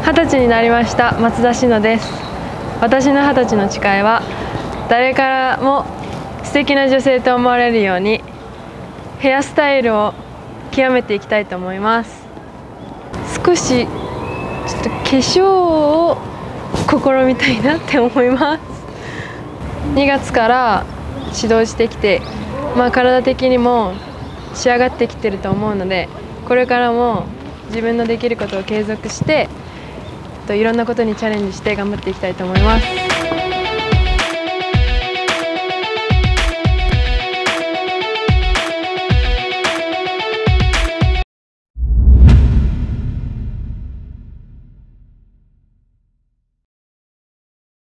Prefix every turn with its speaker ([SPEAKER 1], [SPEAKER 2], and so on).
[SPEAKER 1] 20歳になりました松田詩乃です。私の20歳の誓いは、誰からも素敵な女性と思われるようにヘアスタイルを極めていきたいと思います。少しちょっと化粧を試みたいなって思います。2月から指導してきて、体的にも仕上がってきてると思うので、これからも自分のできることを継続していろんなことにチャレンジして頑張っていきたいと思います。